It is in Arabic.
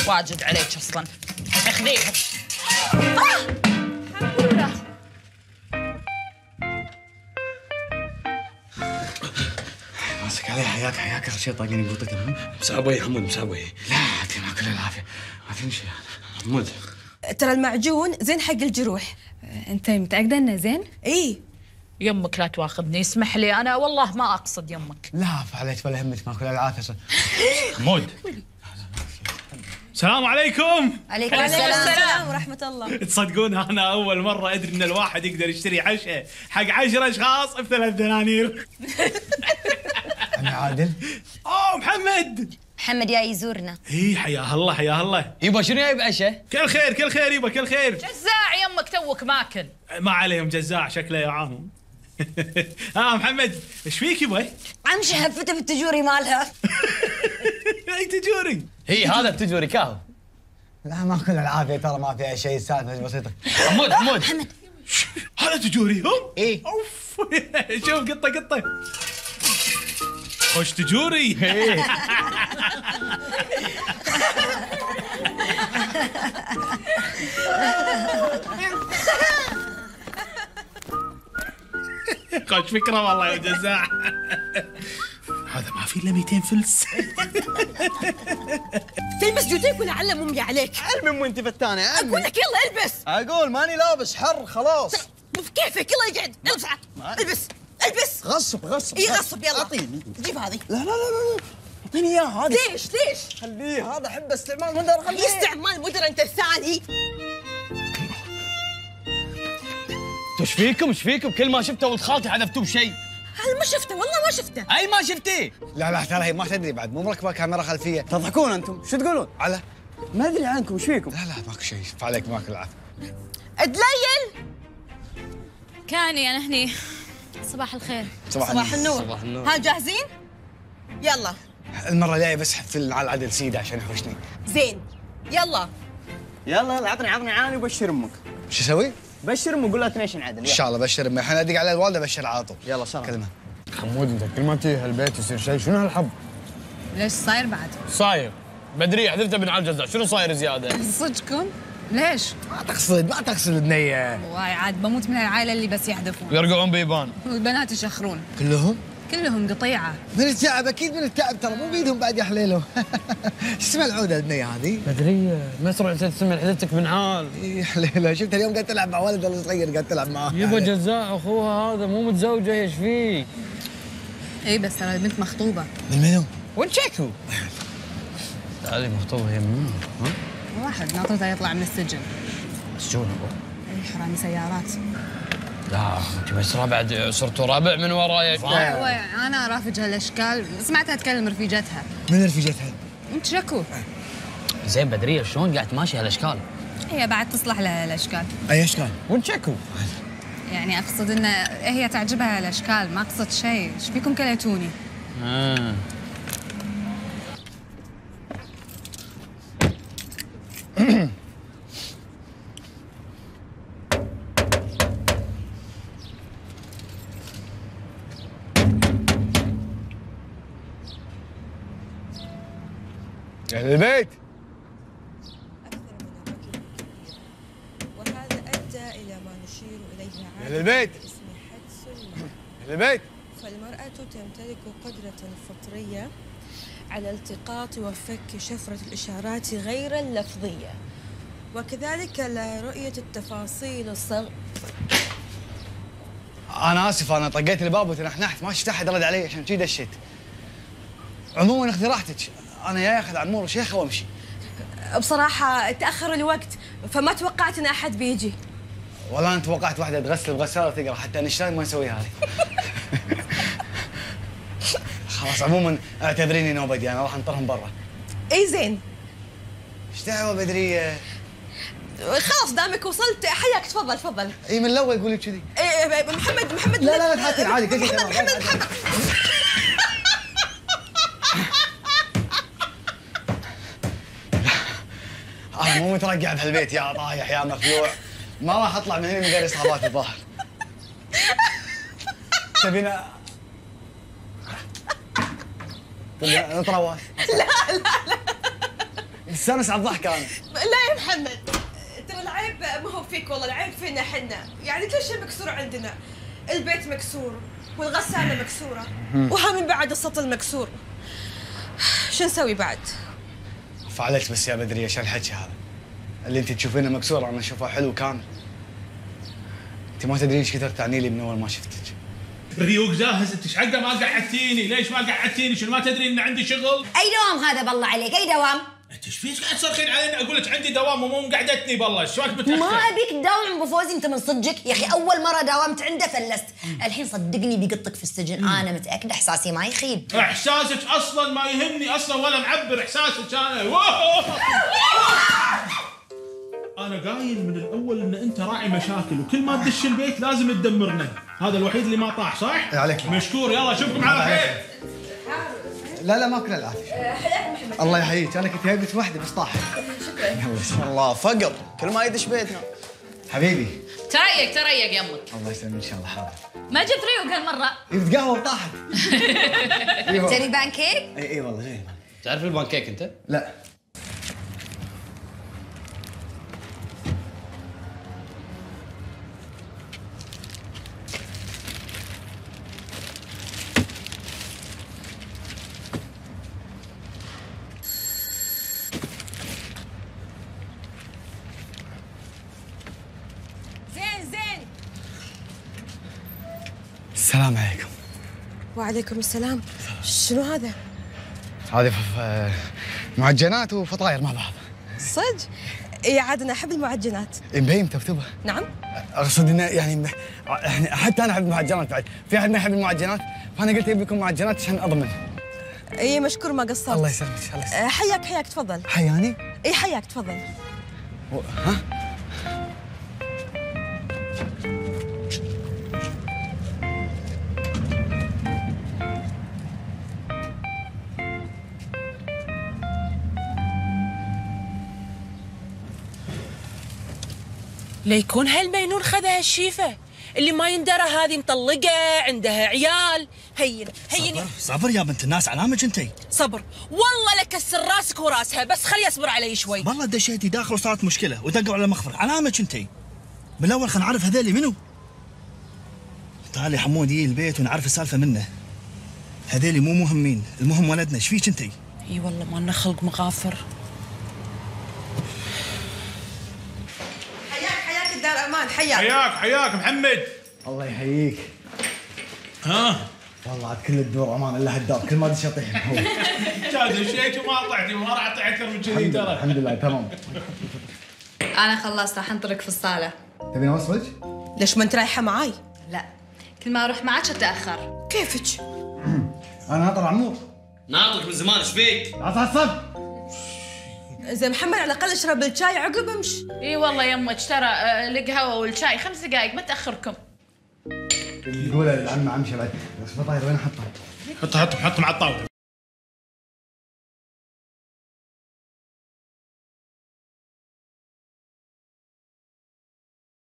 واجد عليك اصلا. اخذيها. الحمد لله. ماسك عليه. حياك اخر شيء طاقني بوطك. مسابي يا حمود مسابي. لا يعطينا كل العافيه، ما في شيء. حمود ترى المعجون زين حق الجروح. انت متاكده انه زين؟ اي. يمك لا تواخذني، اسمح لي انا والله ما اقصد يمك. لا فعليك ولا يهمك، ما كل العافيه. حمود السلام عليكم. عليكم السلام ورحمه الله. تصدقون انا اول مره ادري ان الواحد يقدر يشتري عشاء حق 10 اشخاص ب3 دنانير. انا عادل. اوه محمد جاي يزورنا. اي حياه الله حياه الله. يبا شنو جايب عشاء؟ كل خير كل خير يبا كل خير. جزاع يمك توك ماكل. ما عليهم جزاع شكله يعاهم. محمد ايش فيك يبا؟ امشي هفته بالتجوري مالها. اي تجوري؟ هي هذا التجوري كاهو. لا ما كل العافيه، ترى ما فيها شيء، السالفه بسيطه. حمود هذا تجوري هم؟ ايه. اوف شوف قطه خوش تجوري. خوش فكره والله يا جزاع. هذا ما في الا 200 فلس. تلبس جوتيك ولا علم امي عليك؟ علم امي انت فتانه. اقول لك يلا البس. اقول ماني لابس، حر خلاص. بكيفك يلا اقعد ارفع. البس. غصب اي غصب يلا. اعطيني. جيب هذه. لا اعطيني اياها هذه. ليش؟ خليه هذا احب استعمال مدر. خليه استعمال مدر انت الثاني. ايش فيكم كل ما شفته ولد خالتي حذفتوه بشيء. هل ما شفته؟ والله ما شفته. اي ما شفتيه. لا ترى هي ما تدري بعد، مو مركبه كاميرا خلفيه. تضحكون انتم، شو تقولون؟ على ما ادري عنكم، ايش فيكم؟ لا ماكو شيء، فعليك ما كل العافيه. ادليل. كاني انا هني. صباح الخير. صباح النور. ها جاهزين؟ يلا. المره الجايه بس حفل على العدل سيده عشان يحوشني. زين. يلا عطني عاني وبشر امك. شو اسوي؟ بشر امك قول لها تنيشن عدل. ان شاء الله بشر امي، الحين ادق على الوالده بشر على طول. يلا سلام. كلمه. حمود انت كل ما تجي هالبيت يصير شيء، شنو هالحب؟ ليش صاير بعد؟ صاير بدريه حذفته من على الجزاء، شنو صاير زياده؟ صدقكم؟ ليش؟ ما تقصد بنيه. واي عاد بموت من العائله اللي بس يحذفون يرقعون بيبان والبنات يشخرون كلهم قطيعه. من التعب اكيد من التعب، ترى مو بيدهم بعد يحليلهم. ايش اسمها العوده البنيه هذه؟ بدريه ما تروح تسمع حذفتك من عال. اي حليله، شفت اليوم قاعد تلعب مع ولد الصغير قاعد تلعب معاه. يبا جزاء اخوها هذا مو متزوجه، ايش فيك؟ اي بس ترى البنت مخطوبه. من منو؟ وين شكو؟ هذه مخطوبه هي منو؟ ها؟ واحد ناطرته يطلع من السجن. سجون ابو. اي حرامي سيارات. لا انت بس بعد صرتوا ربع من ورايا. انا رافج هالاشكال، سمعتها تكلم رفيجتها. من رفيجتها؟ انت شكو. زين بدريه شلون قاعد تماشي هالاشكال؟ هي بعد تصلح لها الاشكال. اي اشكال؟ وين شكو؟ يعني اقصد ان هي تعجبها الاشكال، ما اقصد شيء، ايش فيكم كليتوني؟ أهل البيت. وهذا أدى إلى ما نشير إليه أهل البيت. باسم حدس المرأة. أهل البيت. فالمرأة تمتلك قدرة فطرية على التقاط وفك شفرة الإشارات غير اللفظية، وكذلك لرؤية التفاصيل أنا آسف، أنا طقيت الباب وتنحنحت، ما شفت أحد رد علي عشان شي دشيت. عموما اخذي راحتك، أنا جاي آخذ عمور وشيخة وأمشي. بصراحة تأخر الوقت فما توقعت إن أحد بيجي. والله أنا توقعت واحدة تغسل بغسالة وتقرا، حتى أينشتاين ما يسويها هذه. خلاص عموما اعتبريني نوبدي، أنا راح أنطرهم برا. إي زين. إيش دعوة بدرية؟ خلاص دامك وصلت، حياك تفضل. إي من الأول قولي كذي. إيه محمد لا تحكي عادي كل شيء. محمد أنا مو مترقع بهالبيت يا طايح يا مخلوع، ما راح أطلع من هنا من غير إصابات الظهر. تبينا نتروى؟ لا تستانس على الضحك انا. لا يا محمد، ترى العيب ما هو فيك والله، العيب فينا احنا، يعني كل شيء مكسور عندنا. البيت مكسور والغسالة مكسورة وها من بعد السطل مكسور. شو نسوي بعد؟ فعلت بس يا بدري عشان الحكي هذا. اللي انت تشوفينه مكسور انا اشوفه حلو كامل. انت ما تدرين ايش كثر تعني لي من اول ما شفتك. الريوق جاهز، انت ايش حقه ما قعدتيني؟ ليش ما قعدتيني؟ شنو ما تدري ان عندي شغل؟ اي دوام هذا بالله عليك؟ اي دوام؟ انت ايش فيك قاعد تصرخين علينا؟ اقول لك عندي دوام ومو مقعدتني بالله، ايش رايك بتاخر؟ ما ابيك تداوم ابو فوزي، انت من صدقك يا اخي اول مره داومت عنده فلست، الحين صدقني بيقطك في السجن. انا متاكده احساسي ما يخيب. احساسك اصلا ما يهمني اصلا ولا معبر احساسك انا. انا قايل من الاول ان انت راعي مشاكل وكل ما تدش البيت لازم تدمرنا، هذا الوحيد اللي ما طاح صح؟ عليك مشكور، يلا اشوفكم على خير. لا ما كل العافيه. حياك محمد. الله يحييك، انا كنت جايب لك وحده بس طاحت. شكرا. يلا الله فقر كل ما يدش بيتنا. حبيبي. تريق يمك. الله يسلمك ان شاء الله. حاضر. ما جبت ريوق هالمره. جبت قهوه وطاحت. تبي بانكيك؟ اي والله جاي. تعرف البانكيك انت؟ لا. زين. السلام عليكم. وعليكم السلام. شنو هذا؟ هذه معجنات وفطاير مع بعض. صدق؟ اي عاد انا احب المعجنات. مبين متبتبه. نعم؟ اقصد انه يعني حتى انا احب المعجنات بعد، في احد ما يحب المعجنات، فانا قلت يبيكم معجنات عشان اضمن. اي مشكور ما قصرت. الله يسلمك. الله يسلمك. حياك تفضل. حياني؟ اي حياك تفضل. ها؟ ليكون هالمينون خذها الشيفة اللي ما يندرى هذه مطلقة عندها عيال. هين صبر يا بنت الناس، علامك انتي. صبر والله لكسر راسك وراسها، بس خلي اصبر علي شوي. والله دشيتي داخل وصارت مشكلة ودقوا على المخفر، علامك انتي. بالاول خلينا نعرف هذيلي منو. تعالي حمود يجي البيت ونعرف السالفة منه. هذيلي مو مهمين، المهم ولدنا. ايش فيك انتي؟ اي والله ما لنا خلق مغافر. حياك الدار امان. حياك محمد. الله يحييك. ها؟ والله عاد كل الدور امان الا هالدار، كل ما دش اطيح. هو كاد دشيت وما طلعتي وما راح اطيح اكثر من كذي ترى. الحمد لله تمام. انا خلصت، راح انطرك في الصاله. تبين اوصلك؟ ليش ما انت رايحه معاي؟ لا، كل ما اروح معك اتاخر. كيفك؟ انا ناطر عمور. ناطرك من زمان. ايش فيك؟ عصب. زين محمد على الاقل اشرب الشاي عقب امشي. اي والله يمك، ترى القهوه والشاي 5 دقائق ما تاخركم. تقول العم عمشه بعد، الفطاير وين احطها؟ حطهم على الطاوله.